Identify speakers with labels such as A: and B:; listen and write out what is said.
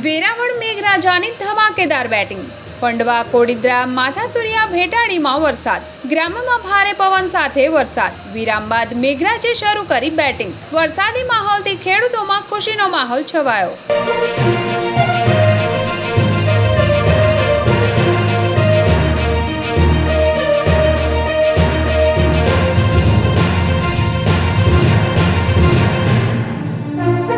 A: વેરાવળ મેઘરાજાની ધમાકેદાર બેટિંગ। પંડવા કોડીદ્રા માથાસુરિયા ભેટાડીમાં વરસાદ। ગ્રામમાં ભારે પવન સાથે વરસાદ। વિરામ બાદ મેઘરાજે શરૂ કરી બેટિંગ। વરસાદી માહોલથી ખેડૂતોમાં ખુશીનો માહોલ છવાયો।